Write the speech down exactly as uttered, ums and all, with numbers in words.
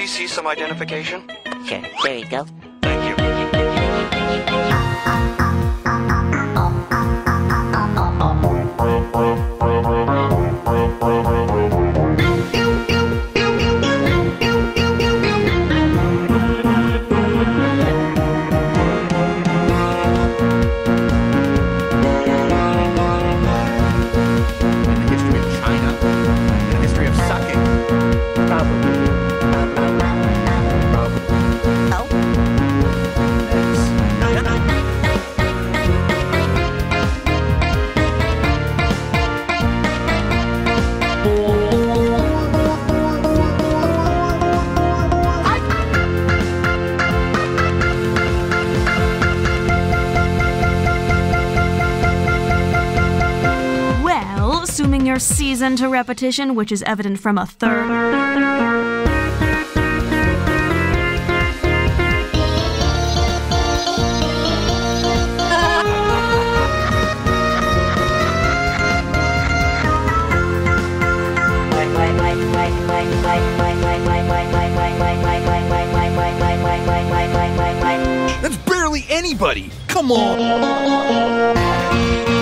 please see some identification? Sure, there you go. Thank you. Your seasoned to repetition, which is evident from a third. That's barely anybody! Come on!